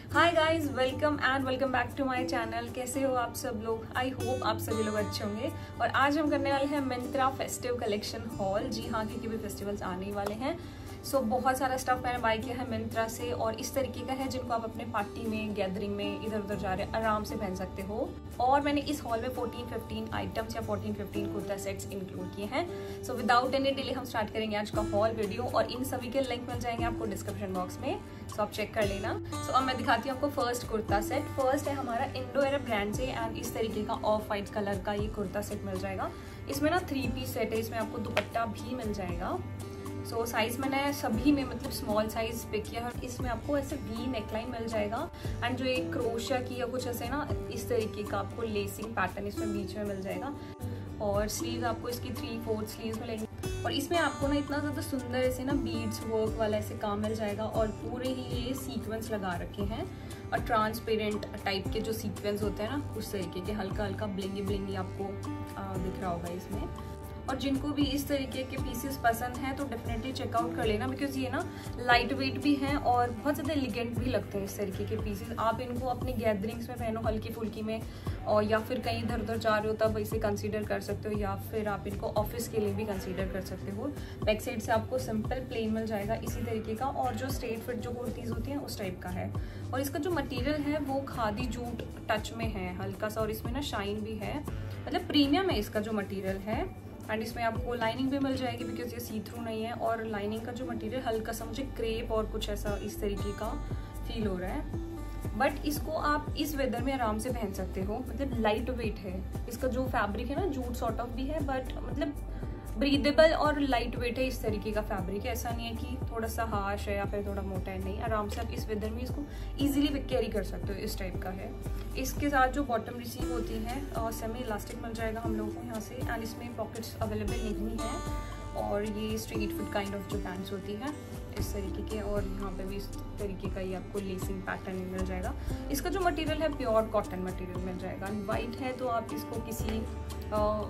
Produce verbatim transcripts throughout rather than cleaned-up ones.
Hi guys, welcome and welcome back to my channel. कैसे हो आप सब लोग? आई होप आप सभी लोग अच्छे होंगे। और आज हम करने वाले हैं मिंत्रा फेस्टिव कलेक्शन हॉल। जी हाँ, क्योंकि भी फेस्टिवल्स आने ही वाले हैं। सो so, बहुत सारा स्टफ मैंने बाय किया है मिंत्रा से और इस तरीके का है जिनको आप अपने पार्टी में, गैदरिंग में, इधर उधर जा रहे हैं आराम से पहन सकते हो। और मैंने इस हॉल में फोर्टीन फिफ्टीन आइटम्स या fourteen fifteen kurta sets include किए हैं। सो विदाउट एनी डिले हम स्टार्ट करेंगे आज का हॉल वीडियो और इन सभी के लिंक मिल जाएंगे आपको डिस्क्रिप्शन बॉक्स में। सो so, आप चेक कर लेना। सो so, अब मैं दिखाती हूँ आपको फर्स्ट कुर्ता सेट। फर्स्ट है हमारा इंडो अरब ब्रांड से एंड इस तरीके का ऑफ वाइट कलर का ये कुर्ता सेट मिल जाएगा। इसमें ना थ्री पीस सेट है, इसमें आपको दुपट्टा भी मिल जाएगा। सो so, साइज मैंने सभी में मतलब स्मॉल साइज पिक किया है। इसमें आपको ऐसे वी नेकलाइन मिल जाएगा एंड जो एक क्रोशिया की या कुछ ऐसे ना इस तरीके का आपको लेसिंग पैटर्न इसमें बीच में मिल जाएगा। और स्लीव आपको इसकी थ्री फोर्थ स्लीव मिलेंगी और इसमें आपको ना इतना ज़्यादा सुंदर ऐसे ना बीड्स वर्क वाला ऐसे काम मिल जाएगा और पूरे ही ये सीक्वेंस लगा रखे हैं और ट्रांसपेरेंट टाइप के जो सीक्वेंस होते हैं ना उस तरीके के हल्का हल्का ब्लिंगी ब्लिंगी आपको आ, दिख रहा होगा इसमें। और जिनको भी इस तरीके के पीसेस पसंद हैं तो डेफिनेटली चेकआउट कर लेना, बिकॉज ये ना लाइट वेट भी हैं और बहुत ज़्यादा एलिगेंट भी लगते हैं इस तरीके के पीसेस। आप इनको अपनी गैदरिंग्स में पहनो हल्की फुल्की में, और या फिर कहीं इधर उधर जा रहे हो तब इसे कंसीडर कर सकते हो, या फिर आप इनको ऑफिस के लिए भी कंसीडर कर सकते हो। बैक साइड से आपको सिंपल प्लेन मिल जाएगा इसी तरीके का और जो स्ट्रेट फिट जो कुर्तीज़ होती हैं उस टाइप का है। और इसका जो मटेरियल है वो खादी जूट टच में है हल्का सा और इसमें ना शाइन भी है, मतलब प्रीमियम है इसका जो मटीरियल है। एंड इसमें आपको लाइनिंग भी मिल जाएगी बिकॉज ये सी थ्रू नहीं है। और लाइनिंग का जो मटेरियल हल्का सा मुझे क्रेप और कुछ ऐसा इस तरीके का फील हो रहा है, बट इसको आप इस वेदर में आराम से पहन सकते हो। मतलब लाइट वेट है इसका जो फैब्रिक है ना, जूट सॉर्ट ऑफ भी है बट मतलब ब्रीदेबल और लाइट वेट है इस तरीके का फैब्रिक है। ऐसा नहीं है कि थोड़ा सा हार्श है या फिर थोड़ा मोटा है, नहीं, आराम से आप इस वेदर में इसको इजीली कैरी कर सकते हो, इस टाइप का है। इसके साथ जो बॉटम रिसीव होती है और सेमी इलास्टिक मिल जाएगा हम लोगों को यहाँ से एंड इसमें पॉकेट्स अवेलेबल नहीं है। और ये स्ट्रेट फिट काइंड ऑफ जो पैंट्स होती है इस तरीके के, और यहाँ पे भी इस तरीके का ही आपको लेसिंग पैटर्न मिल जाएगा। इसका जो मटेरियल है प्योर कॉटन मटेरियल मिल जाएगा। वाइट है तो आप इसको किसी आ,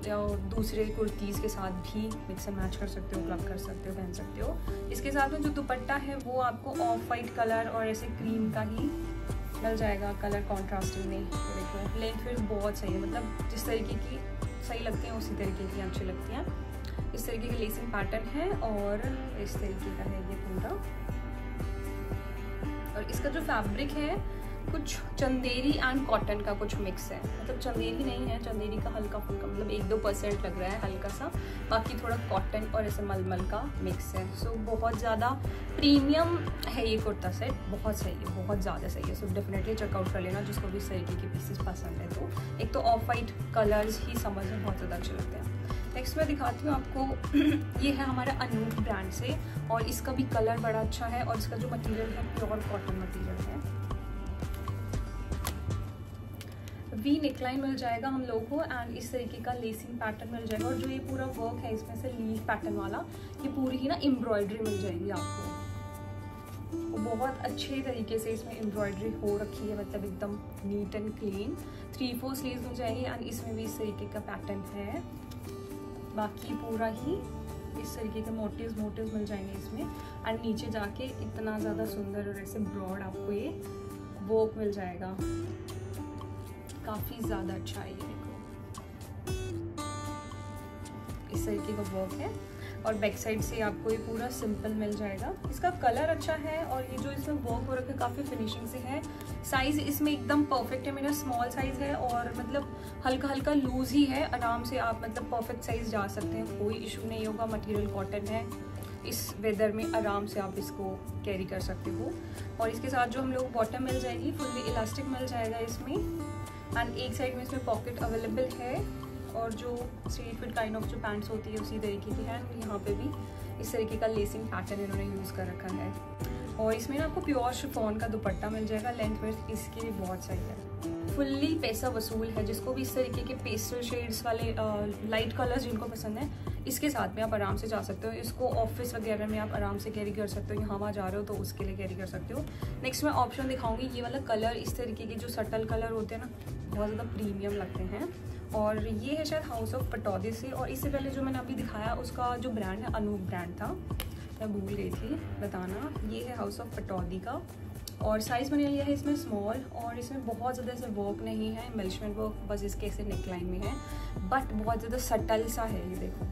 दूसरे कुर्तीज़ के साथ भी मिक्स एंड मैच कर सकते हो, क्लब कर सकते हो, पहन सकते हो। इसके साथ में जो दुपट्टा है वो आपको ऑफ वाइट कलर और ऐसे क्रीम का ही मिल जाएगा, कलर कॉन्ट्रास्टिंग में। देखो लेंथ फिर बहुत सही है, मतलब जिस तरीके की सही लगती हैं उसी तरीके की अच्छी लगती हैं। इस तरीके का लेसिंग पैटर्न है और इस तरीके का है ये पूरा। और इसका जो फैब्रिक है कुछ चंदेरी एंड कॉटन का कुछ मिक्स है, मतलब चंदेरी नहीं है, चंदेरी का हल्का फुल्का मतलब एक दो परसेंट लग रहा है हल्का सा, बाकी थोड़ा कॉटन और ऐसे मलमल का मिक्स है। सो बहुत ज़्यादा प्रीमियम है ये कुर्ता सेट, बहुत सही है, बहुत ज़्यादा सही है। सो डेफिनेटली चेकआउट कर लेना जिसको भी इस तरीके के पीसेस पसंद है। तो एक तो ऑफ वाइट कलर्स ही समझ में बहुत ज़्यादा अच्छे लगते हैं। नेक्स्ट मैं दिखाती हूँ आपको ये है हमारा अनूप ब्रांड से और इसका भी कलर बड़ा अच्छा है और इसका जो मटेरियल है प्योर कॉटन मटेरियल है। वी नेकलाइन मिल जाएगा हम लोगों को एंड इस तरीके का लेसिंग पैटर्न मिल जाएगा। और जो ये पूरा वर्क है इसमें से लीफ पैटर्न वाला, ये पूरी ही ना एम्ब्रॉयडरी मिल जाएगी आपको। बहुत अच्छे तरीके से इसमें एम्ब्रॉयडरी हो रखी है, मतलब एकदम neat and clean. Three four sleeves मिल जाएगी एंड इसमें भी इस तरीके का पैटर्न है। बाकी पूरा ही इस तरीके के मोटिव्स मोटिव्स मिल जाएंगे इसमें एंड नीचे जाके इतना ज़्यादा सुंदर और ऐसे ब्रॉड आपको ये वर्क मिल जाएगा, काफ़ी ज़्यादा अच्छा है ये। देखो इस तरीके का वर्क है और बैक साइड से आपको ये पूरा सिंपल मिल जाएगा। इसका कलर अच्छा है और ये जो इसमें वर्क हो रखा है काफ़ी फिनिशिंग से है। साइज़ इसमें एकदम परफेक्ट है, मेरा स्मॉल साइज़ है और मतलब हल्का हल्का लूज ही है, आराम से आप मतलब परफेक्ट साइज़ जा सकते हैं, कोई इशू नहीं होगा। मटेरियल कॉटन है, इस वेदर में आराम से आप इसको कैरी कर सकते हो। और इसके साथ जो हम लोग बॉटम मिल जाएगी, फुल्ली इलास्टिक मिल जाएगा इसमें एंड एक साइड में इसमें पॉकेट अवेलेबल है और जो स्ट्रेट फिट काइंड ऑफ जो पैंट्स होती है उसी तरीके की है। यहाँ पे भी इस तरीके का लेसिंग पैटर्न इन्होंने यूज़ कर रखा है और इसमें ना आपको प्योर शिफॉन का दुपट्टा मिल जाएगा। लेंथ वेथ इसकी भी बहुत सही है, फुल्ली पैसा वसूल है। जिसको भी इस तरीके के पेस्टल शेड्स वाले लाइट कलर्स जिनको पसंद है, इसके साथ में आप आराम से जा सकते हो। इसको ऑफिस वगैरह में आप आराम से कैरी कर सकते हो, यहाँ वहाँ जा रहे हो तो उसके लिए कैरी कर सकते हो। नेक्स्ट मैं ऑप्शन दिखाऊंगी, ये वाला कलर, इस तरीके के जो सटल कलर होते हैं ना बहुत ज़्यादा प्रीमियम लगते हैं। और ये है शायद हाउस ऑफ पटौदी से, और इससे पहले जो मैंने अभी दिखाया उसका जो ब्रांड है अनूप ब्रांड था, मैं भूल गई थी बताना। ये है हाउस ऑफ पटौदी का और साइज़ मैंने लिया है इसमें स्मॉल, और इसमें बहुत ज़्यादा ऐसे वर्क नहीं है, एम्बेलिशमेंट वर्क बस इसके ऐसे नेक लाइन में है, बट बहुत ज़्यादा सटल सा है। ये देखो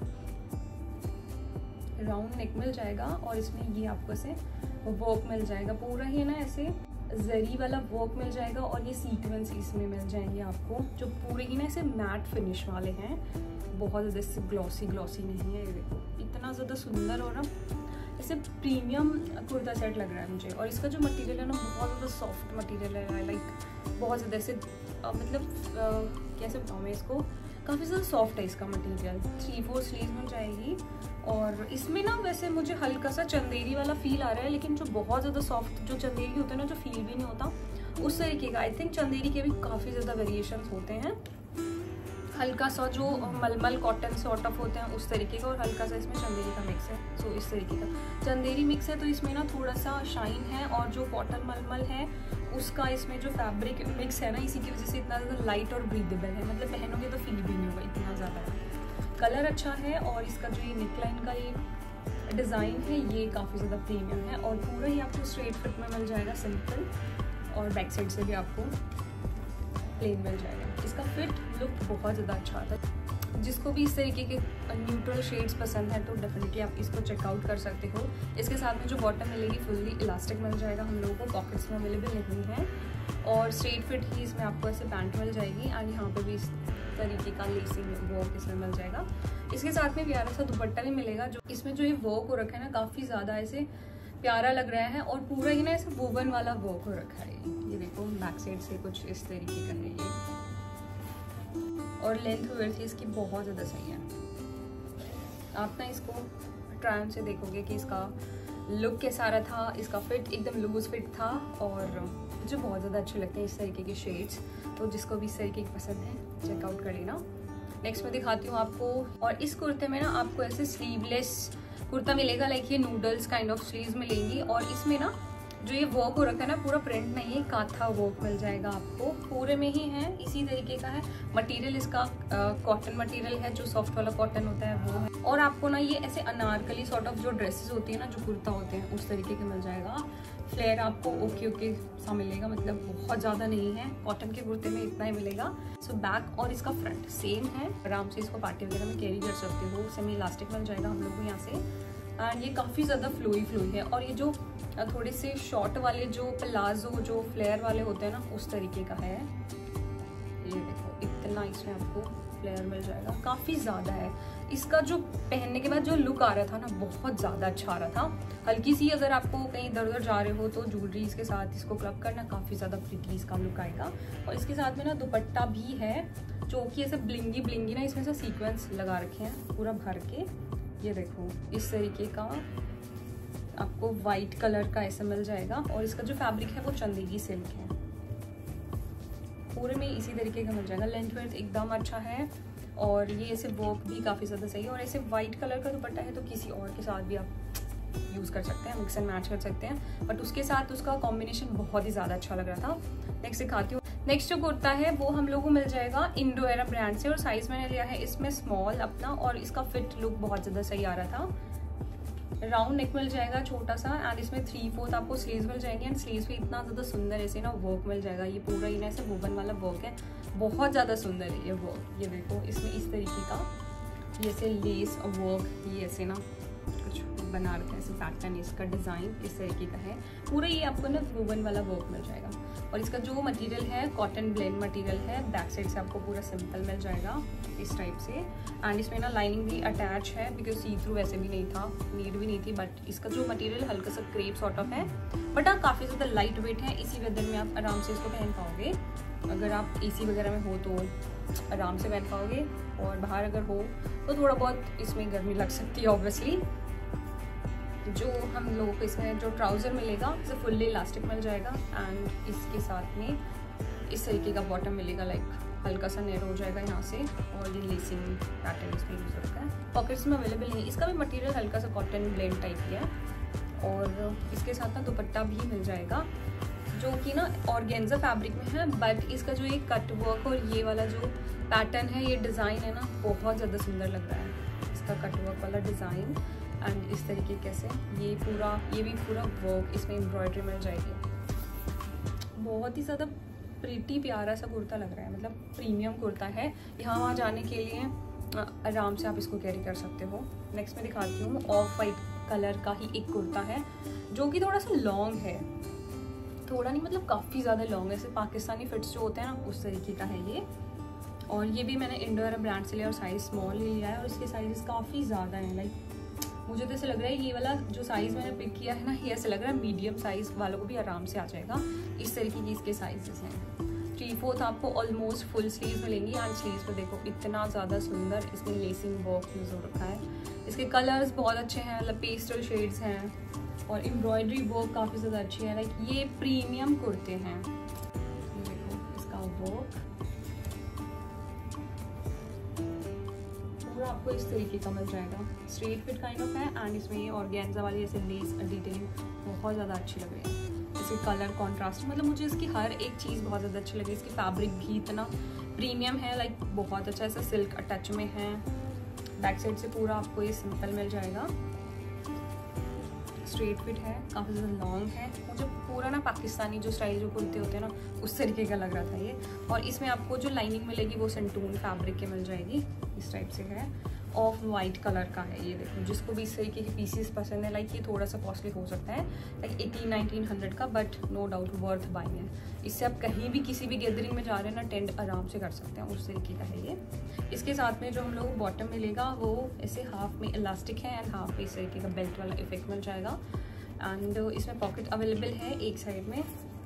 राउंड नेक मिल जाएगा और इसमें ये आपको ऐसे वर्क मिल जाएगा, पूरा ही ना ऐसे जरी वाला वर्क मिल जाएगा, और ये सीक्वेंस इसमें मिल जाएंगे आपको जो पूरे ही ना ऐसे मैट फिनिश वाले हैं, बहुत ज़्यादा इससे ग्लॉसी ग्लॉसी नहीं है। ये देखो इतना ज़्यादा सुंदर और ना ऐसे प्रीमियम कुर्ता सेट लग रहा है मुझे। और इसका जो मटेरियल है ना बहुत ज़्यादा सॉफ्ट मटेरियल है, लाइक बहुत ज़्यादा ऐसे मतलब कैसे बताऊँ मैं इसको, काफ़ी ज़्यादा सॉफ्ट है इसका मटेरियल। थ्री फोर स्लीव मिल जाएगी, और इसमें ना वैसे मुझे हल्का सा चंदेरी वाला फील आ रहा है, लेकिन जो बहुत ज़्यादा सॉफ्ट जो चंदेरी होता है ना, जो फील भी नहीं होता उस तरीके का। आई थिंक चंदेरी के भी काफ़ी ज़्यादा वेरिएशंस होते हैं, हल्का सा जो मलमल कॉटन सॉर्ट ऑफ होते हैं उस तरीके का, और हल्का सा इसमें चंदेरी का मिक्स है। सो so, इस तरीके का चंदेरी मिक्स है, तो इसमें ना थोड़ा सा शाइन है, और जो कॉटन मलमल है उसका इसमें जो फैब्रिक मिक्स है ना, इसी की वजह से इतना ज़्यादा लाइट और ब्रीदेबल है, मतलब पहनोगे तो फील भी नहीं होगा इतना ज़्यादा है। कलर अच्छा है, और इसका जो ये नेकलाइन का ये डिज़ाइन है ये काफ़ी ज़्यादा प्रीमियम है, और पूरा ही आपको स्ट्रेट फिट में मिल जाएगा सिंपल, और बैक साइड से भी आपको प्लेन मिल जाएगा। इसका फिट लुक बहुत ज़्यादा अच्छा आता है। जिसको भी इस तरीके के न्यूट्रल शेड्स पसंद है तो डेफिनेटली आप इसको चेकआउट कर सकते हो। इसके साथ में जो बॉटम मिलेगी फुल्ली इलास्टिक मिल जाएगा हम लोगों को, पॉकेट्स में अवेलेबल नहीं है, और स्ट्रेट फिट ही इसमें आपको ऐसे पैंट मिल जाएगी, एंड यहाँ पे भी इस तरीके का लेसिंग वर्क इसमें मिल जाएगा। इसके साथ में प्यारा सा दुपट्टा भी मिलेगा, जो इसमें जो ये वर्क हो रखा है ना काफ़ी ज़्यादा ऐसे प्यारा लग रहा है, और पूरा ही ना ऐसे वोवन वाला वर्क हो रखा है। ये देखो बैक साइड से कुछ इस तरीके का है ये, और लेंथ विड्थ इसकी बहुत ज़्यादा सही है। आप ना इसको ट्राई ऑन से देखोगे कि इसका लुक कैसा रहा था। इसका फिट एकदम लूज फिट था, और मुझे बहुत ज़्यादा अच्छे लगते हैं इस तरीके के शेड्स, तो जिसको भी इस तरीके की पसंद है चेकआउट कर लेना। नेक्स्ट मैं दिखाती हूँ आपको, और इस कुर्ते में ना आपको ऐसे स्लीवलेस कुर्ता मिलेगा, लाइक ये नूडल्स काइंड ऑफ स्लीव्स मिलेंगी, और इसमें ना जो ये वर्क हो रखा है ना पूरा प्रिंट नहीं है, काथा वर्क मिल जाएगा आपको, पूरे में ही है इसी तरीके का है। मटेरियल इसका कॉटन मटेरियल है, जो सॉफ्ट वाला कॉटन होता है वो है, और आपको ना ये ऐसे अनारकली सॉर्ट ऑफ जो ड्रेसेस होती है ना, जो कुर्ता होते हैं उस तरीके के मिल जाएगा। फ्लेयर आपको ओके ओके सा मिलेगा, मतलब बहुत ज़्यादा नहीं है, कॉटन के कुर्ते में इतना ही मिलेगा। सो बैक और इसका फ्रंट सेम है, आराम से इसको पार्टी वगैरह में कैरी कर सकते हो। सेमी इलास्टिक मिल जाएगा हम लोग को यहाँ से, एंड ये काफ़ी ज़्यादा फ्लोई फ्लोई है, और ये जो थोड़े से शॉर्ट वाले जो प्लाजो जो फ्लेयर वाले होते हैं ना उस तरीके का है। ये देखो इतना इसमें आपको फ्लेयर मिल जाएगा, काफ़ी ज़्यादा है। इसका जो पहनने के बाद जो लुक आ रहा था ना बहुत ज़्यादा अच्छा आ रहा था। हल्की सी अगर आपको कहीं इधर उधर जा रहे हो तो ज्वेलरीज के साथ इसको क्लब करना, काफ़ी ज़्यादा प्रिटी इसका लुक आएगा। और इसके साथ में ना दुपट्टा भी है, जो कि ऐसे ब्लिंगी ब्लिंगी ना इसमें से सीक्वेंस लगा रखे हैं पूरा भर के। ये देखो इस तरीके का आपको वाइट कलर का ऐसा मिल जाएगा, और इसका जो फैब्रिक है वो चंदेरी सिल्क है, पूरे में इसी तरीके का मिल जाएगा। लेंथ वेथ एकदम अच्छा है, और ये ऐसे वर्क भी काफ़ी ज़्यादा सही है, और ऐसे वाइट कलर का दुपट्टा है तो किसी और के साथ भी आप यूज़ कर सकते हैं, मिक्स एंड मैच कर सकते हैं, बट उसके साथ उसका कॉम्बिनेशन बहुत ही ज़्यादा अच्छा लग रहा था। नेक्स्ट दिखाती हूँ। नेक्स्ट जो कुर्ता है वो हम लोगों को मिल जाएगा इंडो एरा ब्रांड से, और साइज़ मैंने लिया है इसमें स्मॉल अपना, और इसका फिट लुक बहुत ज़्यादा सही आ रहा था। राउंड नेक मिल जाएगा छोटा सा, एंड इसमें थ्री फोर्थ आपको स्लीव्स मिल जाएंगे, एंड स्लीव्स पे इतना ज़्यादा सुंदर ऐसे ना वर्क मिल जाएगा। ये पूरा ही ना ऐसे वोवन वाला वर्क है, बहुत ज़्यादा सुंदर है ये वर्क। ये देखो इसमें इस तरीके का ये ऐसे लेस वर्क, ये ऐसे ना कुछ बना रखा है ऐसे पैटर्न, इसका डिज़ाइन इस तरीके का है, पूरा ये आपको ना वोवन वाला वर्क मिल जाएगा। और इसका जो मटेरियल है कॉटन ब्लेंड मटेरियल है, बैक साइड से आपको पूरा सिंपल मिल जाएगा इस टाइप से, एंड इसमें ना लाइनिंग भी अटैच है, बिकॉज सी थ्रू वैसे भी नहीं था, नीड भी नहीं थी, बट इसका जो मटेरियल हल्का सा क्रेप सॉर्ट ऑफ है, बट हाँ काफ़ी ज़्यादा लाइट वेट है। इसी वेदर में आप आराम से इसको पहन पाओगे, अगर आप एसी वगैरह में हो तो आराम से पहन पाओगे, और बाहर अगर हो तो थोड़ा बहुत इसमें गर्मी लग सकती है ऑब्वियसली। जो हम लोगों को इसमें जो ट्राउज़र मिलेगा इसे फुल्ली इलास्टिक मिल जाएगा, एंड इसके साथ में इस तरीके का बॉटम मिलेगा, लाइक हल्का सा नेरो हो जाएगा यहाँ से, और ये लेसिंग पैटर्न इसमें यूज़ होता है। पॉकेट्स में अवेलेबल नहीं, इसका भी मटेरियल हल्का सा कॉटन ब्लेंड टाइप की है, और इसके साथ ना दुपट्टा भी मिल जाएगा जो कि ना ऑर्गेन्जा फैब्रिक में है, बट इसका जो ये कट वर्क और ये वाला जो पैटर्न है, ये डिज़ाइन है ना बहुत ज़्यादा सुंदर लग रहा है, इसका कट वर्क वाला डिज़ाइन। एंड इस तरीके कैसे ये पूरा ये भी पूरा वर्क इसमें एम्ब्रॉयडरी मिल जाएगी, बहुत ही ज़्यादा प्रीटी प्यारा सा कुर्ता लग रहा है, मतलब प्रीमियम कुर्ता है। यहाँ वहाँ जाने के लिए आराम से आप इसको कैरी कर सकते हो। नेक्स्ट मैं दिखाती हूँ, ऑफ वाइट कलर का ही एक कुर्ता है जो कि थोड़ा सा लॉन्ग है, थोड़ा नहीं मतलब काफ़ी ज़्यादा लॉन्ग है, ऐसे पाकिस्तानी फिट्स जो होते हैं ना उस तरीके का है ये। और ये भी मैंने इंडोरा ब्रांड से लिया और साइज़ स्मॉल ही लिया है और इसके साइज़ काफ़ी ज़्यादा हैं। लाइक मुझे तो ऐसे लग रहा है ये वाला जो साइज़ मैंने पिक किया है ना, ये ऐसे लग रहा है मीडियम साइज़ वालों को भी आराम से आ जाएगा। इस तरीके की इसके साइजेस हैं। थ्री फोर्थ आपको ऑलमोस्ट फुल स्लीव मिलेंगी एंड स्लीव्स पे देखो इतना ज़्यादा सुंदर इसमें लेसिंग वर्क यूज़ हो रखा है। इसके कलर्स बहुत अच्छे हैं, मतलब पेस्टल शेड्स हैं और एम्ब्रॉयडरी वर्क काफ़ी ज़्यादा अच्छी है। लाइक ये प्रीमियम कुर्ते हैं। ये देखो इसका वर्क पूरा आपको इस तरीके का मिल जाएगा, स्ट्रेट फिट काइंड ऑफ है एंड इसमें ये ऑर्गेन्जा वाली ऐसे लेस डिटेलिंग बहुत ज़्यादा अच्छी लग रही है। इसके कलर कॉन्ट्रास्ट, मतलब मुझे इसकी हर एक चीज़ बहुत ज़्यादा अच्छी लगी। इसकी फैब्रिक भी इतना प्रीमियम है, लाइक बहुत अच्छा ऐसा सिल्क टच में है। बैक साइड से पूरा आपको ये सिंपल मिल जाएगा, स्ट्रेट फिट है, काफ़ी ज़्यादा लॉन्ग है। मुझे पूरा ना पाकिस्तानी जो स्टाइल जो कुर्ते होते हैं ना उस तरीके का लग रहा था ये। और इसमें आपको जो लाइनिंग मिलेगी वो सेंटून फैब्रिक के मिल जाएगी, इस टाइप से है। ऑफ वाइट कलर का है ये देखो। जिसको भी इस तरीके के पीसीस पसंद है, लाइक ये थोड़ा सा कॉस्टली हो सकता है, लाइक एटीन नाइनटीन हंड्रेड का, but no doubt worth buying है। इससे आप कहीं भी किसी भी गैदरिंग में जा रहे हैं ना, टेंट आराम से कर सकते हैं, उस तरीके का है ये। इसके साथ में जो हम लोगों को बॉटम मिलेगा वो ऐसे हाफ में इलास्टिक है एंड हाफ में इस तरीके का बेल्ट वाला इफेक्ट मिल जाएगा। एंड इसमें पॉकेट अवेलेबल है एक साइड में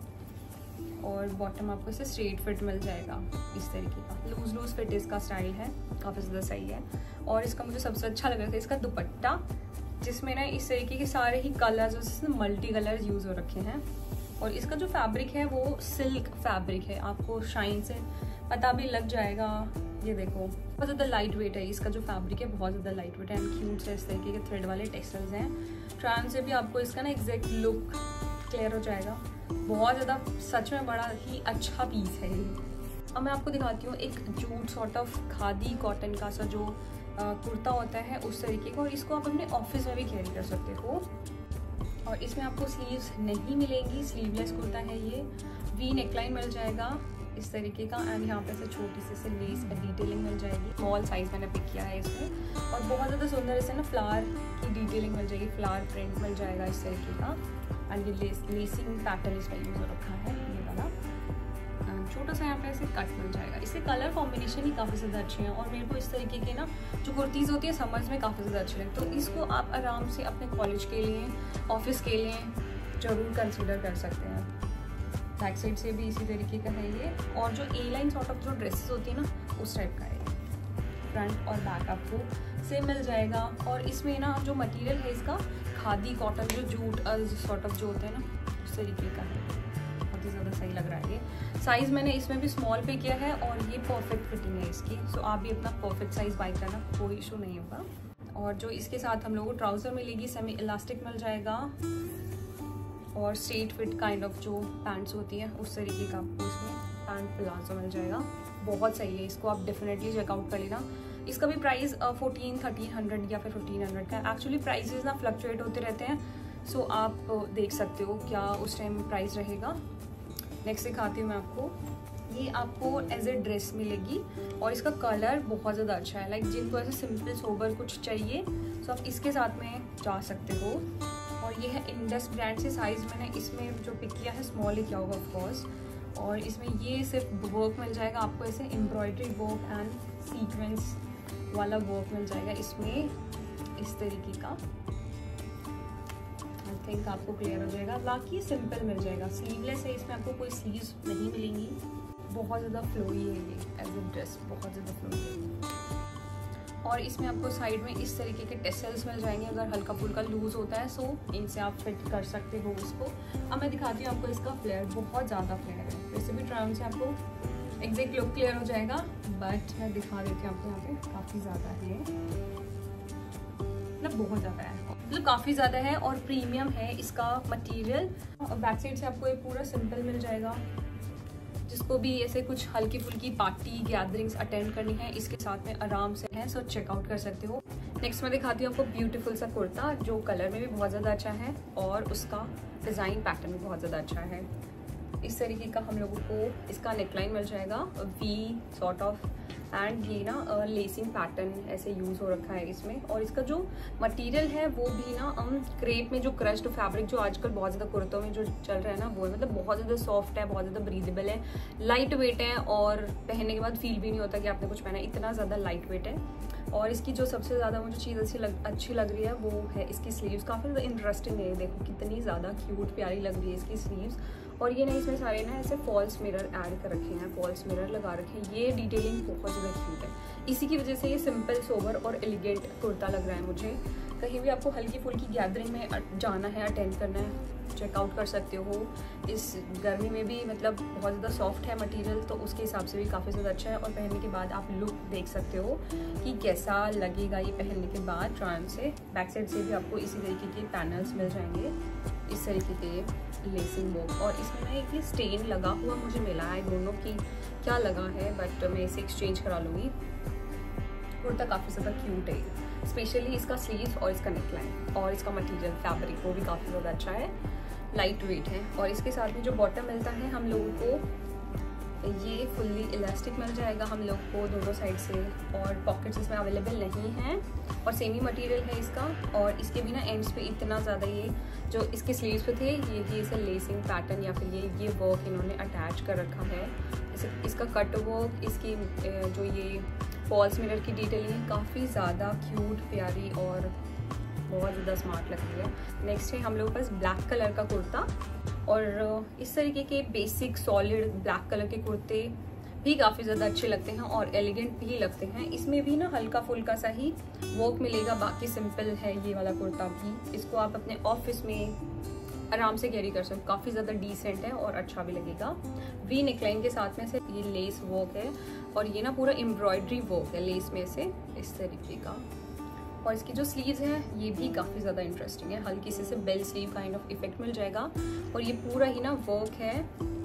और बॉटम आपको इसे स्ट्रेट फिट मिल जाएगा इस तरीके का। लूज लूज फिट इसका स्टाइल है, काफ़ी ज़्यादा सही है। और इसका मुझे सबसे अच्छा लग रहा था इसका दुपट्टा, जिसमें ना इस तरीके के सारे ही कलर्स, जिसमें मल्टी कलर्स यूज़ हो रखे हैं। और इसका जो फैब्रिक है वो सिल्क फैब्रिक है, आपको शाइन से पता भी लग जाएगा। ये देखो बहुत ज़्यादा लाइट वेट है, इसका जो फैब्रिक है बहुत ज़्यादा लाइट वेट है एंड क्यूट से इस तरीके के थ्रेड वाले टेक्सचर्स हैं। ट्रांस से भी आपको इसका ना एग्जैक्ट लुक क्लियर हो जाएगा। बहुत ज़्यादा सच में बड़ा ही अच्छा पीस है ये। अब मैं आपको दिखाती हूँ एक jute sort of khadi cotton का सा जो कुर्ता होता है उस तरीके का, और इसको आप अपने ऑफिस में भी कैरी कर सकते हो। और इसमें आपको स्लीव्स नहीं मिलेंगी, स्लीवलेस कुर्ता है ये। वी नेकलाइन मिल जाएगा इस तरीके का एंड यहाँ पे से छोटी सी से लेस डिटेलिंग मिल जाएगी। स्मॉल साइज मैंने पिक किया है इसमें और बहुत ज़्यादा सुंदर इसे ना फ्लावर की डिटेलिंग मिल जाएगी, फ्लावर प्रिंट मिल जाएगा इस तरीके का। एंड ये लेस लेसिंग पैटर्न इसका यूज़ हो रखा है ये वाला। छोटा सा यहाँ पे ऐसे कट मिल जाएगा। इसके कलर कॉम्बिनेशन ही काफ़ी ज़्यादा अच्छे हैं और मेरे को इस तरीके के ना जो कुर्तीज़ होती है समर्स में काफ़ी ज़्यादा अच्छी लगती है। तो इसको आप आराम से अपने कॉलेज के लिए, ऑफिस के लिए ज़रूर कंसिडर कर सकते हैं। बैक साइड से भी इसी तरीके का है ये, और जो ए लाइन सॉर्ट ऑफ जो ड्रेसेस होती है ना उस टाइप का है। फ्रंट और बैक आपको सेम मिल जाएगा। और इसमें ना जो मटेरियल है इसका खादी कॉटन जो जूट सॉर्ट ऑफ जो होते हैं ना उस तरीके का है, बहुत ही ज़्यादा सही लग रहा है ये। साइज़ मैंने इसमें भी स्मॉल पे किया है और ये परफेक्ट फिटिंग है इसकी, सो आप भी अपना परफेक्ट साइज़ बाई करना, कोई इशू नहीं होगा। और जो इसके साथ हम लोगों को ट्राउज़र मिलेगी, सेमी इलास्टिक मिल जाएगा और स्ट्रेट फिट काइंड ऑफ जो पैंट्स होती हैं उस तरीके का आपको इसमें पैंट प्लाजो मिल जाएगा। बहुत सही है, इसको आप डेफिनेटली चेकआउट कर लेना। इसका भी प्राइस फोर्टीन थर्टीन हंड्रेड या फिर फिफ्टीन हंड्रेड का है। एक्चुअली प्राइसेस ना फ्लक्चुएट होते रहते हैं, सो आप देख सकते हो क्या उस टाइम प्राइस रहेगा। नेक्स्ट दिखाती हूँ मैं आपको, ये आपको एज ए ड्रेस मिलेगी और इसका कलर बहुत ज़्यादा अच्छा है। लाइक जिनको ऐसे सिंपल सोबर कुछ चाहिए तो आप इसके साथ में जा सकते हो। और ये है इंडस ब्रांड से। साइज़ मैंने इसमें जो पिक किया है स्मॉल ही किया होगा ऑफकोर्स। और इसमें ये सिर्फ वर्क मिल जाएगा आपको, ऐसे एम्ब्रॉयडरी वर्क एंड सीक्वेंस वाला वर्क मिल जाएगा इसमें इस तरीके का। आई थिंक आपको क्लियर हो जाएगा। बाकी सिंपल मिल जाएगा, स्लीवलेस है, इसमें आपको कोई स्लीव्स नहीं मिलेंगी। बहुत ज़्यादा फ्लोई है ये एज ए ड्रेस, बहुत ज़्यादा फ्लोई है। और इसमें आपको साइड में इस तरीके के टेसल्स मिल जाएंगे, अगर हल्का फुल्का लूज़ होता है सो इनसे आप फिट कर सकते हो इसको। अब मैं दिखाती हूँ आपको इसका फ्लेयर, बहुत ज़्यादा फ्लेयर है। वैसे भी ट्राउन से आपको एग्जैक्ट लुक क्लियर हो जाएगा, बट मैं दिखा देती हूँ आपको यहाँ पे काफ़ी ज़्यादा है, मतलब बहुत ज़्यादा है, मतलब काफ़ी ज़्यादा है और प्रीमियम है इसका मटेरियल। और बैक साइड से आपको ये पूरा सिंपल मिल जाएगा। जिसको भी ऐसे कुछ हल्की फुल्की पार्टी गैदरिंग्स अटेंड करनी है इसके साथ में आराम से है, सो चेकआउट कर सकते हो। नेक्स्ट मैं दिखाती हूँ आपको ब्यूटीफुल सा कुर्ता जो कलर में भी बहुत ज़्यादा अच्छा है और उसका डिज़ाइन पैटर्न भी बहुत ज़्यादा अच्छा है। इस तरीके का हम लोगों को इसका नेकलाइन मिल जाएगा, वी सॉर्ट ऑफ, एंड ये ना लेसिंग पैटर्न ऐसे यूज़ हो रखा है इसमें। और इसका जो मटेरियल है वो भी ना um, क्रेप में जो क्रश्ड फैब्रिक जो आजकल बहुत ज़्यादा कुर्तों में जो चल रहा है ना, वो है मतलब बहुत ज़्यादा सॉफ्ट है, बहुत ज़्यादा ब्रीदेबल है, लाइट वेट है, और पहनने के बाद फील भी नहीं होता कि आपने कुछ पहना, इतना ज़्यादा लाइट वेट है। और इसकी जो सबसे ज़्यादा मुझे चीज़ अच्छी लग अच्छी लग रही है वो है इसकी स्लीव्स, काफ़ी ज़्यादा इंटरेस्टिंग है। देखो कितनी ज़्यादा क्यूट प्यारी लग रही है इसकी स्लीव्स। और ये ना इसमें सारे ना ऐसे फॉल्स मिरर ऐड कर रखे हैं, फॉल्स मिरर लगा रखे हैं, ये डिटेलिंग बहुत ज़्यादा क्यूट है। इसी की वजह से ये सिंपल सोबर और एलिगेंट कुर्ता लग रहा है मुझे। कहीं भी आपको हल्की फुल्की गैदरिंग में जाना है, अटेंड करना है, चेकआउट कर सकते हो। इस गर्मी में भी मतलब बहुत ज़्यादा सॉफ्ट है मटेरियल, तो उसके हिसाब से भी काफ़ी ज़्यादा अच्छा है। और पहनने के बाद आप लुक देख सकते हो कि कैसा लगेगा ये पहनने के बाद ट्रायल से। बैक साइड से भी आपको इसी तरीके के पैनल्स मिल जाएंगे, इस तरीके के लेसिंग वर्क। और इसमें ना एक स्टेन लगा हुआ मुझे मिला है, दोनों की क्या लगा है, बट मैं इसे एक्सचेंज करा लूँगी। कुर्ता काफ़ी ज़्यादा क्यूट है, स्पेशली इसका स्लीव्स और इसका नेकलाइन और इसका मटेरियल फैब्रिक वो भी काफ़ी ज़्यादा अच्छा है, लाइट वेट है। और इसके साथ में जो बॉटम मिलता है हम लोगों को, ये फुल्ली इलास्टिक मिल जाएगा हम लोग को दोनों साइड से, और पॉकेट्स इसमें अवेलेबल नहीं हैं, और सेमी मटेरियल है इसका। और इसके भी ना एंड्स पे इतना ज़्यादा ये जो इसके स्लीव्स पे थे, ये ये इसे लेसिंग पैटर्न या फिर ये ये वर्क इन्होंने अटैच कर रखा है। इसे इसका कट वर्क, इसकी जो ये फॉल्स मिरर की डिटेलिंग काफ़ी ज़्यादा क्यूट प्यारी और बहुत ज़्यादा स्मार्ट लग रही है। नेक्स्ट है हम लोग के पास ब्लैक कलर का कुर्ता, और इस तरीके के बेसिक सॉलिड ब्लैक कलर के कुर्ते भी काफ़ी ज़्यादा अच्छे लगते हैं और एलिगेंट भी लगते हैं। इसमें भी ना हल्का फुल्का सा ही वर्क मिलेगा, बाकी सिंपल है ये वाला कुर्ता भी। इसको आप अपने ऑफिस में आराम से कैरी कर सकते हो, काफ़ी ज़्यादा डिसेंट है और अच्छा भी लगेगा। वी नेकलाइन के साथ में से ये लेस वर्क है, और ये ना पूरा एम्ब्रॉयडरी वर्क है लेस में से इस तरीके का। और इसकी जो स्लीव्स हैं ये भी काफ़ी ज़्यादा इंटरेस्टिंग है, हल्की से से bell sleeve kind of effect मिल जाएगा। और ये पूरा ही ना वर्क है,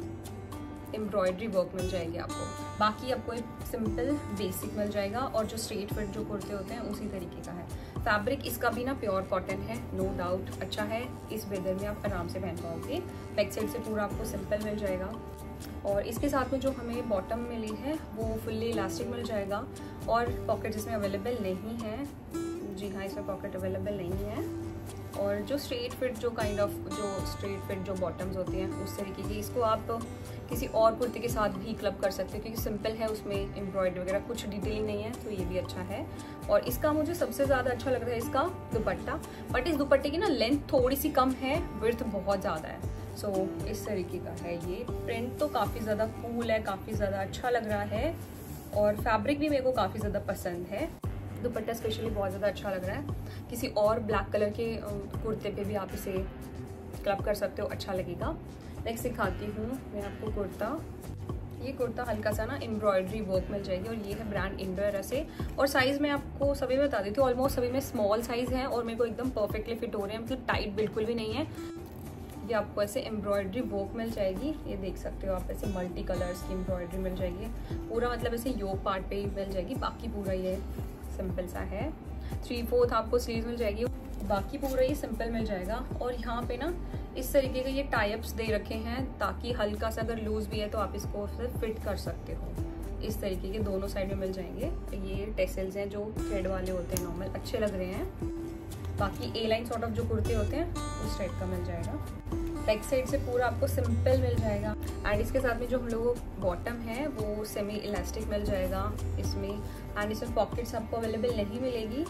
एम्ब्रॉयडरी वर्क मिल जाएगी आपको। बाकी आपको एक सिंपल बेसिक मिल जाएगा, और जो स्ट्रेट फिट जो कुर्ते होते हैं उसी तरीके का है। फैब्रिक इसका भी ना प्योर कॉटन है, नो डाउट अच्छा है, इस वेदर में आप आराम से पहन पाओगे। बैक साइड से पूरा आपको सिंपल मिल जाएगा। और इसके साथ में जो हमें बॉटम मिली है वो फुल्ली इलास्टिक मिल जाएगा, और पॉकेट इसमें अवेलेबल नहीं है। जी हाँ, इसमें पॉकेट अवेलेबल नहीं है। और जो स्ट्रेट फिट जो काइंड ऑफ जो स्ट्रेट फिट जो बॉटम्स होती हैं उस तरीके की, इसको आप किसी और कुर्ते के साथ भी क्लब कर सकते हो, क्योंकि सिंपल है, उसमें एम्ब्रॉयडरी वगैरह कुछ डिटेलिंग नहीं है, तो ये भी अच्छा है। और इसका मुझे सबसे ज़्यादा अच्छा लग रहा है इसका दुपट्टा, बट इस दुपट्टे की ना लेंथ थोड़ी सी कम है, विड्थ बहुत ज़्यादा है। सो so, इस तरीके का है ये। प्रिंट तो काफ़ी ज़्यादा कूल है, काफ़ी ज़्यादा अच्छा लग रहा है, और फैब्रिक भी मेरे को काफ़ी ज़्यादा पसंद है। दुपट्टा स्पेशली बहुत ज़्यादा अच्छा लग रहा है। किसी और ब्लैक कलर के कुर्ते पे भी आप इसे क्लब कर सकते हो, अच्छा लगेगा। नेक्स्ट दिखाती हूँ मैं आपको कुर्ता। ये कुर्ता हल्का सा ना एम्ब्रॉयडरी वर्क मिल जाएगी, और ये है ब्रांड इंडोरा से। और साइज़ मैं आपको सभी में बता देती हूँ, ऑलमोस्ट सभी में स्मॉल साइज़ है, और मेरे को एकदम परफेक्टली फिट हो रहे हैं, मतलब टाइट बिल्कुल भी नहीं है। ये आपको ऐसे एम्ब्रॉयडरी वर्क मिल जाएगी, ये देख सकते हो आप, ऐसे मल्टी कलर्स की एम्ब्रॉयडरी मिल जाएगी पूरा, मतलब ऐसे योक पार्ट पे ही मिल जाएगी, बाकी पूरा ये सिंपल सा है। थ्री फोर्थ आपको स्लीव्स मिल जाएगी, बाकी पूरा ये सिंपल मिल जाएगा। और यहाँ पे ना इस तरीके के ये टाइप्स दे रखे हैं, ताकि हल्का सा अगर लूज भी है तो आप इसको फिट कर सकते हो। इस तरीके के दोनों साइड में मिल जाएंगे। ये टेसल्स हैं जो थ्रेड वाले होते हैं, नॉर्मल अच्छे लग रहे हैं। बाकी ए लाइन सॉर्ट ऑफ जो कुर्ते होते हैं उस टाइप का मिल जाएगा। बैक साइड से पूरा आपको सिंपल मिल जाएगा, एंड इसके साथ में जो हम लोगों बॉटम है वो सेमी इलास्टिक मिल जाएगा इसमें। एंड इसमें पॉकेट्स आपको अवेलेबल नहीं मिलेगी,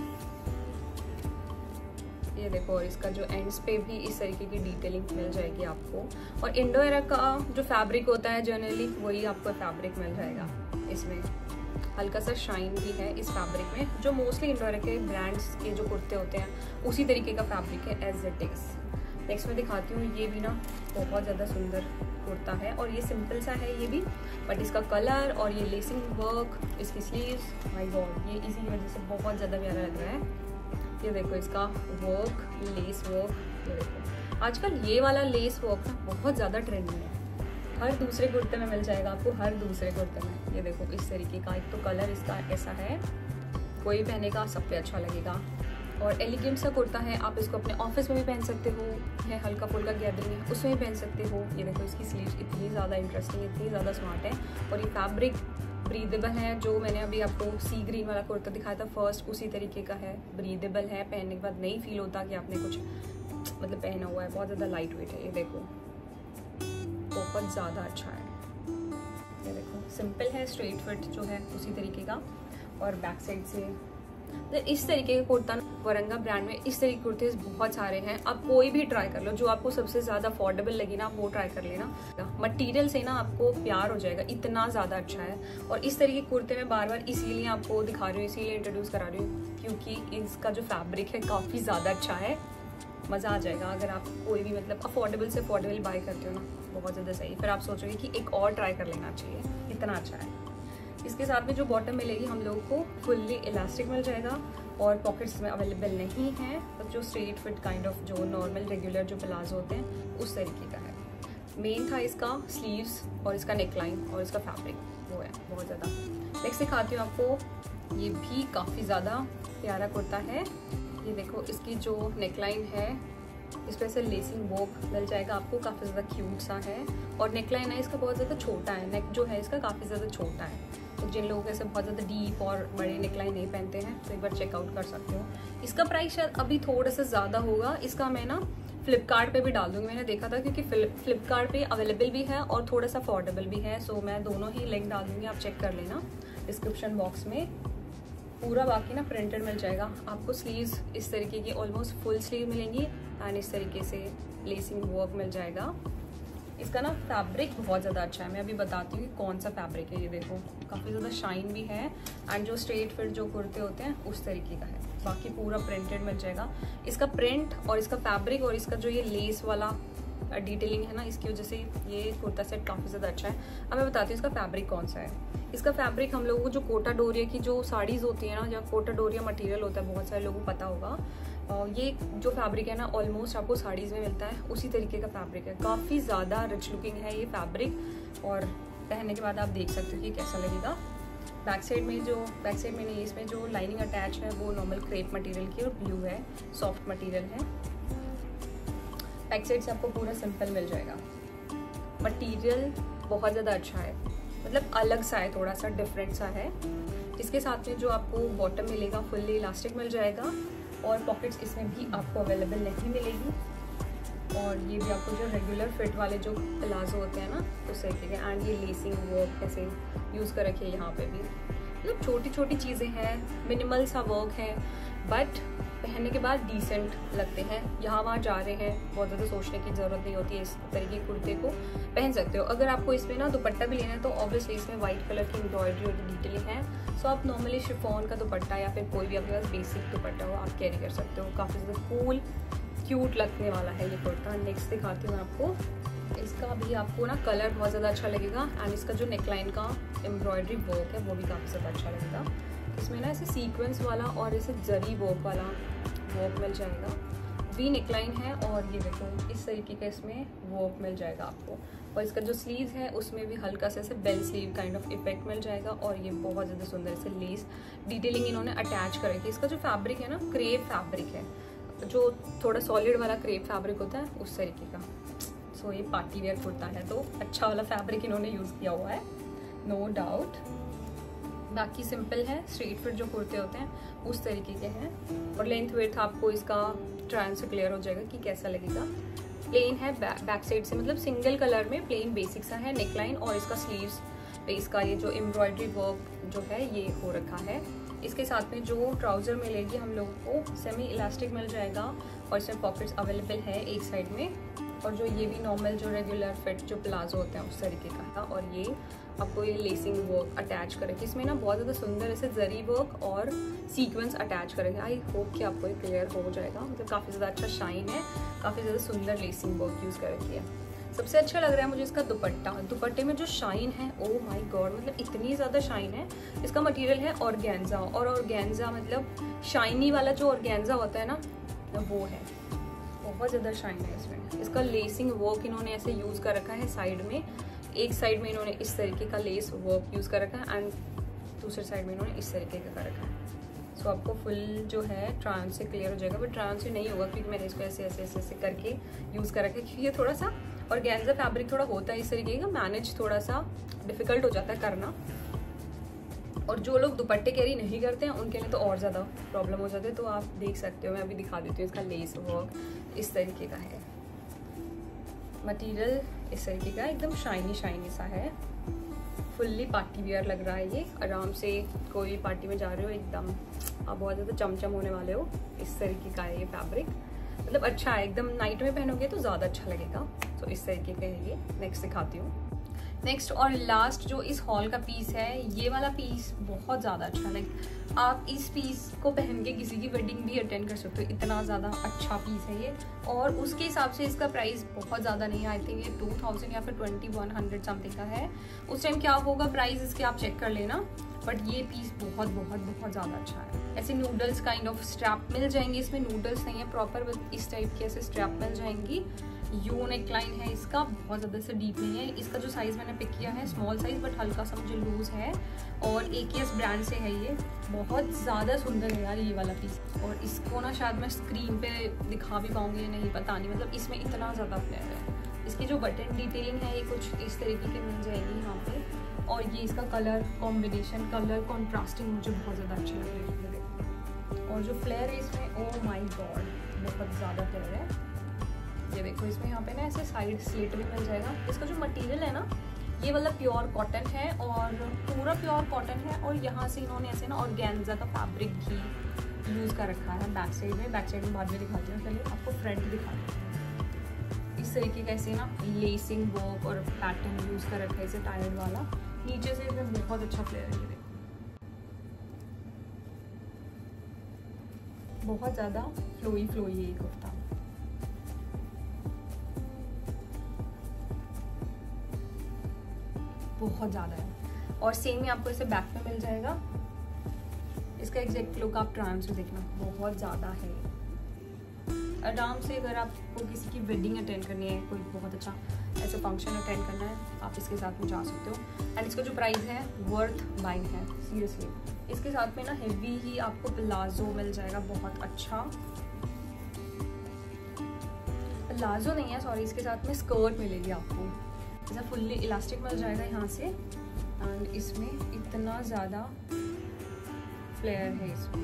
ये देखो। और इसका जो एंड्स पे भी इस तरीके की डिटेलिंग मिल जाएगी आपको। और इंडोरा का जो फैब्रिक होता है जनरली वही आपको फैब्रिक मिल जाएगा इसमें। हल्का सा शाइन भी है इस फैब्रिक में, जो मोस्टली इंडोरा के ब्रांड्स के जो कुर्ते होते हैं उसी तरीके का फैब्रिक है एज इट इज। नेक्स्ट मैं दिखाती हूँ, ये भी ना बहुत ज़्यादा सुंदर कुर्ता है, और ये सिंपल सा है ये भी, बट इसका कलर और ये लेसिंग वर्क, इसकी स्लीव्स, माय गॉड, ये इसी की वजह से बहुत ज़्यादा प्यारा लग रहा है। ये देखो इसका वर्क, लेस वर्क, ये देखो आजकल ये वाला लेस वर्क ना बहुत ज़्यादा ट्रेंड में है, हर दूसरे कुर्ते में मिल जाएगा आपको, हर दूसरे कुर्ते में। ये देखो इस तरीके का, एक तो कलर इसका ऐसा है, कोई पहनेगा सब पे अच्छा लगेगा। और एलिगेंट सा कुर्ता है, आप इसको अपने ऑफिस में भी पहन सकते हो, है हल्का फुल्का गैदरिंग है उसमें भी पहन सकते हो। ये देखो इसकी स्लीव्स इतनी ज़्यादा इंटरेस्टिंग, इतनी ज़्यादा स्मार्ट है और ये फैब्रिक ब्रीदेबल है। जो मैंने अभी आपको सी ग्रीन वाला कुर्ता दिखाया था फर्स्ट, उसी तरीके का है, ब्रीदेबल है, पहनने के बाद नहीं फील होता कि आपने कुछ मतलब पहना हुआ है, बहुत ज़्यादा लाइट वेट है। ये देखो बहुत ज़्यादा अच्छा है। ये देखो सिंपल है, स्ट्रेट फिट जो है उसी तरीके का, और बैक साइड से तो इस तरीके का कुर्ता वरंगा ब्रांड में इस तरीके के कुर्ते बहुत सारे हैं। आप कोई भी ट्राई कर लो, जो आपको सबसे ज़्यादा अफोर्डेबल लगे ना वो ट्राई कर लेना। मटेरियल से ना आपको प्यार हो जाएगा, इतना ज़्यादा अच्छा है। और इस तरीके के कुर्ते मैं बार बार इसीलिए आपको दिखा रही हूँ, इसीलिए इंट्रोड्यूस करा रही हूँ, क्योंकि इसका जो फैब्रिक है काफ़ी ज़्यादा अच्छा है। मज़ा आ जाएगा अगर आप कोई भी मतलब अफोर्डेबल से अफोर्डेबल बाय करते हो ना, बहुत ज़्यादा सही। फिर आप सोचोगे कि एक और ट्राई कर लेना चाहिए, इतना अच्छा है। इसके साथ में जो बॉटम मिलेगी हम लोगों को फुल्ली इलास्टिक मिल जाएगा और पॉकेट्स में अवेलेबल नहीं है, तो जो स्ट्रेट फिट काइंड ऑफ जो नॉर्मल रेगुलर जो प्लाजो होते हैं उस तरीके का है। मेन था इसका स्लीव्स और इसका नेकलाइन और इसका फैब्रिक वो है बहुत ज़्यादा। नेक्स्ट दिखाती हूँ आपको, ये भी काफ़ी ज़्यादा प्यारा कुर्ता है। ये देखो इसकी जो नेकलाइन है इस पर से लेसिंग वर्क मिल जाएगा आपको, काफ़ी ज़्यादा क्यूट सा है। और नेकलाइन है इसका बहुत ज़्यादा छोटा है, नेक जो है इसका काफ़ी ज़्यादा छोटा है, तो जिन लोगों ऐसे बहुत ज़्यादा डीप और बड़े नेकलाइन नहीं पहनते हैं तो एक बार चेकआउट कर सकते हो। इसका प्राइस शायद अभी थोड़ा सा ज़्यादा होगा, इसका मैं ना फ्लिपकार्ट पे भी डाल दूँगी, मैंने देखा था, क्योंकि फ्लिपकार्ट पे अवेलेबल भी है और थोड़ा सा अफोर्डेबल भी है। सो मैं दोनों ही लिंक डाल दूँगी, आप चेक कर लेना डिस्क्रिप्शन बॉक्स में। पूरा बाकी ना प्रिंटेड मिल जाएगा आपको। स्लीव्स इस तरीके की ऑलमोस्ट फुल स्लीव मिलेंगी एंड इस तरीके से लेसिंग वर्क मिल जाएगा। इसका ना फैब्रिक बहुत ज़्यादा अच्छा है, मैं अभी बताती हूँ कि कौन सा फैब्रिक है। ये देखो काफ़ी ज़्यादा शाइन भी है एंड जो स्ट्रेट फिट जो कुर्ते होते हैं उस तरीके का है। बाकी पूरा प्रिंटेड मिल जाएगा। इसका प्रिंट और इसका फैब्रिक और इसका जो ये लेस वाला डिटेलिंग है ना, इसकी वजह से ये कुर्ता सेट काफ़ी ज़्यादा अच्छा है। अब मैं बताती हूँ इसका फैब्रिक कौन सा है। इसका फैब्रिक हम लोगों को जो कोटा डोरिया की जो साड़ीज़ होती है ना, या कोटा डोरिया मटेरियल होता है, बहुत सारे लोगों को पता होगा। ये जो फैब्रिक है ना ऑलमोस्ट आपको साड़ीज़ में मिलता है, उसी तरीके का फैब्रिक है। काफ़ी ज़्यादा रिच लुकिंग है ये फैब्रिक और पहनने के बाद आप देख सकते हो कि कैसा लगेगा। बैक साइड में जो बैक साइड में नहीं, इसमें जो लाइनिंग अटैच है वो नॉर्मल क्रेप मटेरियल की और ब्लू है, सॉफ्ट मटेरियल है। बैक साइड से आपको पूरा सिंपल मिल जाएगा। मटेरियल बहुत ज़्यादा अच्छा है, मतलब अलग सा है, थोड़ा सा डिफरेंट सा है। इसके साथ में जो आपको बॉटम मिलेगा फुल्ली इलास्टिक मिल जाएगा और पॉकेट्स इसमें भी आपको अवेलेबल नहीं मिलेगी। और ये भी आपको जो रेगुलर फिट वाले जो प्लाजो होते हैं ना उस तरीके के, एंड ये लेसिंग वर्क कैसे यूज़ कर रखी है यहाँ पे भी, मतलब छोटी छोटी चीज़ें हैं, मिनिमल सा वर्क है, बट पहनने के बाद डिसेंट लगते हैं। यहाँ वहाँ जा रहे हैं, बहुत ज़्यादा सोचने की ज़रूरत नहीं होती है, इस तरीके के कुर्ते को पहन सकते हो। अगर आपको इसमें ना दुपट्टा भी लेना है तो ऑब्वियसली इसमें वाइट कलर की एम्ब्रॉयडरी और डिटेलिंग है, सो आप नॉर्मली शिफॉन का दुपट्टा या फिर कोई भी आपके पास बेसिक दुपट्टा हो आप कैरी कर सकते हो। काफ़ी ज़्यादा कूल क्यूट लगने वाला है ये कुर्ता। नेक्स्ट दिखाती हूँ मैं आपको। इसका भी आपको ना कलर बहुत ज़्यादा अच्छा लगेगा एंड इसका जो नेकलाइन का एम्ब्रॉयडरी वर्क है वो भी काफ़ी ज़्यादा अच्छा लगेगा। इसमें ना ऐसे सीक्वेंस वाला और ऐसे जरी वर्क वाला वर्क मिल जाएगा। वी नेकलाइन है और ये देखो इस तरीके का इसमें वर्क मिल जाएगा आपको। और इसका जो स्लीव्स है उसमें भी हल्का सा ऐसे bell sleeve kind of effect मिल जाएगा और ये बहुत ज़्यादा सुंदर से लेस डिटेलिंग इन्होंने अटैच कर रखी है। इसका जो फैब्रिक है ना क्रेप फैब्रिक है, जो थोड़ा सॉलिड वाला क्रेप फैब्रिक होता है उस तरीके का। सो so, ये पार्टी वेयर कुर्ता है तो अच्छा वाला फैब्रिक इन्होंने यूज़ किया हुआ है, नो डाउट। बाकी सिंपल है, स्ट्रेट फिट जो कुर्ते होते हैं उस तरीके के हैं। और लेंथ वेथ आपको इसका ट्रायल से क्लियर हो जाएगा कि कैसा लगेगा। प्लेन है बैक साइड से, मतलब सिंगल कलर में प्लेन बेसिक सा है नेकलाइन और इसका स्लीव्स पे इसका ये जो एम्ब्रॉयडरी वर्क जो है ये हो रखा है। इसके साथ में जो ट्राउज़र मिलेगी हम लोगों को सेमी इलास्टिक मिल जाएगा और इसमें पॉकेट्स अवेलेबल है एक साइड में। और जो ये भी नॉर्मल जो रेगुलर फिट जो प्लाजो होते हैं उस तरीके का था। और ये आपको ये लेसिंग वर्क अटैच करेगी, इसमें ना बहुत ज़्यादा सुंदर ऐसे जरी वर्क और सीक्वेंस अटैच करेंगे। आई होप कि आपको ये क्लियर हो जाएगा, मतलब काफ़ी ज़्यादा अच्छा शाइन है, काफ़ी ज़्यादा सुंदर लेसिंग वर्क यूज़ कर रखी है। सबसे अच्छा लग रहा है मुझे इसका दुपट्टा। दुपट्टे में जो शाइन है, ओ माय गॉड, मतलब इतनी ज़्यादा शाइन है। इसका मटेरियल है ऑर्गेन्जा और ऑर्गेन्जा मतलब शाइनी वाला जो ऑर्गेन्जा होता है ना वो है, बहुत ज़्यादा शाइन है इसमें। इसका लेसिंग वर्क इन्होंने ऐसे यूज़ कर रखा है साइड में, एक साइड में इन्होंने इस तरीके का लेस वर्क यूज़ कर रखा है एंड दूसरे साइड में इन्होंने इस तरीके का कर रखा है। सो so, आपको फुल जो है ट्रायन से क्लियर हो जाएगा, बट ट्रायन से नहीं होगा क्योंकि मैंने इसको ऐसे ऐसे ऐसे ऐसे करके यूज़ कर रखा है, क्योंकि ये थोड़ा सा ऑर्गेन्जा फैब्रिक थोड़ा होता है इस तरीके का, मैनेज थोड़ा सा डिफिकल्ट हो जाता है करना। और जो लोग दुपट्टे कैरी नहीं करते हैं उनके लिए तो और ज़्यादा प्रॉब्लम हो जाती है। तो आप देख सकते हो, मैं अभी दिखा देती हूँ, इसका लेस वर्क इस तरीके का है, मटेरियल इस तरीके का एकदम शाइनी शाइनी सा है, फुल्ली पार्टी वियर लग रहा है ये। आराम से कोई पार्टी में जा रहे हो एकदम आप बहुत ज़्यादा चमचम होने वाले हो, इस तरीके का है ये फैब्रिक, मतलब अच्छा है एकदम। नाइट में पहनोगे तो ज़्यादा अच्छा लगेगा। तो इस तरीके का है ये। नेक्स्ट दिखाती हूँ। नेक्स्ट और लास्ट जो इस हॉल का पीस है, ये वाला पीस बहुत ज़्यादा अच्छा, लाइक आप इस पीस को पहन के किसी की वेडिंग भी अटेंड कर सकते हो, इतना ज़्यादा अच्छा पीस है ये। और उसके हिसाब से इसका प्राइस बहुत ज़्यादा नहीं है, आई थिंक ये टू थाउजेंड या फिर ट्वेंटी वन हंड्रेड समथिंग का है। उस टाइम क्या होगा प्राइस इसके आप चेक कर लेना, बट ये पीस बहुत बहुत बहुत ज़्यादा अच्छा है। ऐसे नूडल्स काइंड ऑफ स्ट्रैप मिल जाएंगे, इसमें नूडल्स नहीं है प्रॉपर, बट इस टाइप की ऐसे स्ट्रैप मिल जाएंगी। यू नेक लाइन है इसका, बहुत ज़्यादा से डीप नहीं है। इसका जो साइज़ मैंने पिक किया है स्मॉल साइज़, बट हल्का सा मुझे लूज़ है, और ए के एस ब्रांड से है ये। बहुत ज़्यादा सुंदर है यार ये वाला पीस, और इसको ना शायद मैं स्क्रीन पे दिखा भी पाऊँगी या नहीं पता नहीं, मतलब इसमें इतना ज़्यादा फ्लेयर है। इसकी जो बटन डिटेलिंग है ये कुछ इस तरीके की मिल जाएगी यहाँ पे, और ये इसका कलर कॉम्बिनेशन, कलर कॉन्ट्रास्टिंग मुझे बहुत ज़्यादा अच्छी लग रही है। और जो फ्लेयर है इसमें, ओ माय गॉड, बहुत ज़्यादा फ्लेयर है। ये देखो इसमें यहाँ पे ना ऐसे साइड स्लिट भी मिल जाएगा। इसका जो मटेरियल है ना, ये वाला प्योर कॉटन है, और पूरा प्योर कॉटन है, और यहाँ से इन्होंने ऐसे ना ऑर्गेन्जा का फैब्रिक भी यूज़ कर रखा है बैक साइड में। बैक साइड में बाद में दिखाती हूँ, पहले आपको फ्रंट दिखाती हूँ। इस तरीके का ऐसे ना लेसिंग वर्क और पैटर्न यूज़ कर रखा है इसे टायर्ड वाला। नीचे से एकदम बहुत अच्छा फ्लेयर है, ये देखो बहुत ज़्यादा फ्लोई फ्लोई है ये कुर्ता। बहुत ज़्यादा है, और सेम ही आपको इसे बैक में मिल जाएगा। इसका एग्जैक्ट लुक आप ट्रायन से देखना, बहुत ज़्यादा है। आराम से अगर आपको किसी की वेडिंग अटेंड करनी है, कोई बहुत अच्छा ऐसा फंक्शन अटेंड करना है, आप इसके साथ में जा सकते हो। एंड इसका जो प्राइस है वर्थ बाइंग है सीरियसली। इसके साथ में ना हेवी ही आपको प्लाजो मिल जाएगा, बहुत अच्छा प्लाजो नहीं है सॉरी, इसके साथ में स्कर्ट मिलेगी आपको, ऐसा फुल्ली इलास्टिक मिल जाएगा यहाँ से। एंड इसमें इतना ज़्यादा फ्लेयर है इसमें,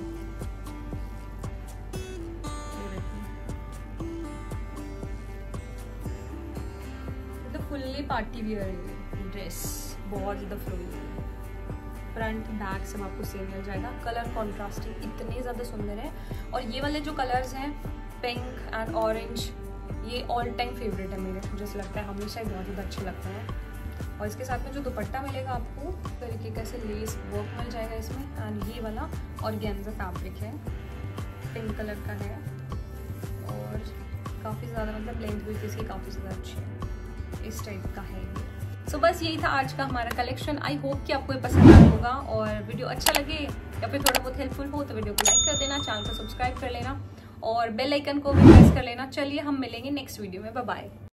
मतलब फुल्ली पार्टी वियर है ड्रेस, बहुत ज़्यादा फ्लोई है। फ्रंट बैक सब आपको सेम मिल जाएगा। कलर कॉन्ट्रास्टिंग इतने ज़्यादा सुंदर है, और ये वाले जो कलर्स हैं पिंक एंड ऑरेंज, ये ऑल टाइम फेवरेट है मेरे, मुझे ऐसा लगता है हमेशा ही बहुत ज़्यादा अच्छे लगते हैं। और इसके साथ में जो दुपट्टा मिलेगा आपको तरीके का से लेस वर्क मिल जाएगा इसमें, एंड ये वाला ऑर्गेन्जा फैब्रिक है, पिंक कलर का है, और काफ़ी ज़्यादा मतलब लेंथ भी इसकी काफ़ी ज़्यादा अच्छी है, इस टाइप का है ये। सो so, बस यही था आज का हमारा कलेक्शन। आई होप कि आपको ये पसंद आया होगा, और वीडियो अच्छा लगे या फिर थोड़ा बहुत हेल्पफुल हो तो वीडियो को लाइक कर देना, चैनल को सब्सक्राइब कर लेना, और बेल आइकन को भी प्रेस कर लेना। चलिए हम मिलेंगे नेक्स्ट वीडियो में, बाय बाय।